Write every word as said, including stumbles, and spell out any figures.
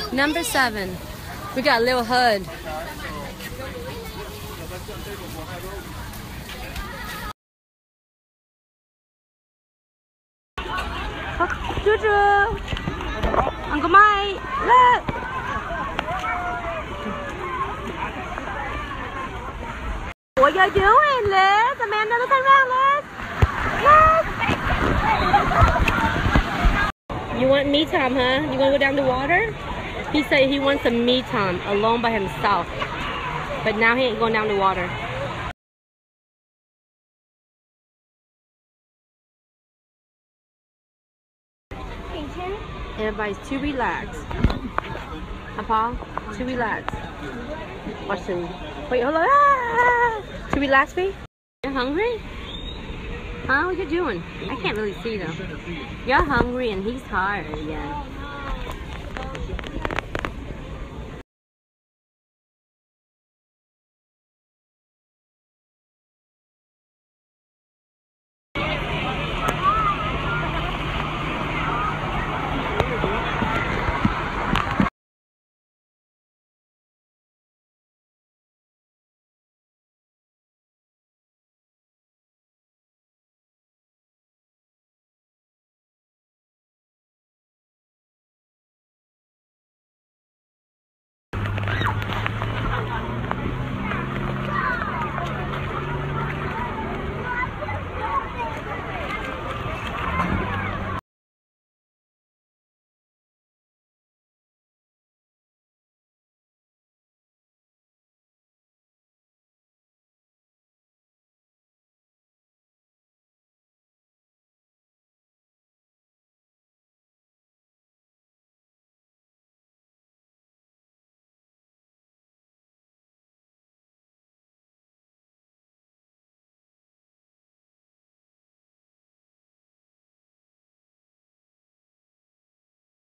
Number seven. We got a little hood. Juju! Uncle Mike! Look! What you doing, Liz? Amanda, look around, Liz! Liz! You want me time, huh? You wanna go down the water? He said he wants some me time, alone by himself. But now he ain't going down the water. Everybody's too relaxed. Huh, Paul? Too relaxed. Watch him. Wait, hold on. Ah! Too relaxed, babe? You're hungry? Huh? What you doing? I can't really see though. You're hungry and he's tired again.